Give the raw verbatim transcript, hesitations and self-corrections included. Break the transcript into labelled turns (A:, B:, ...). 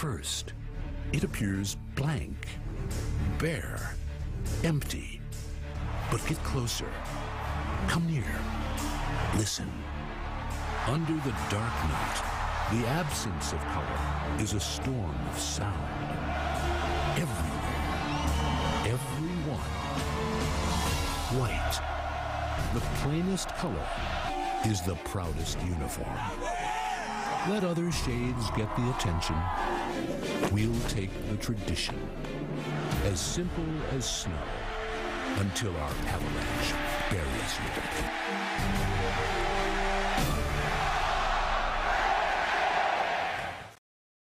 A: first, it appears blank, bare, empty. But get closer. Come near. Listen. Under the dark night, the absence of color is a storm of sound. Everywhere, everyone. White, the plainest color, is the proudest uniform. Let other shades get the attention. We'll take the tradition, as simple as snow, until our avalanche buries you.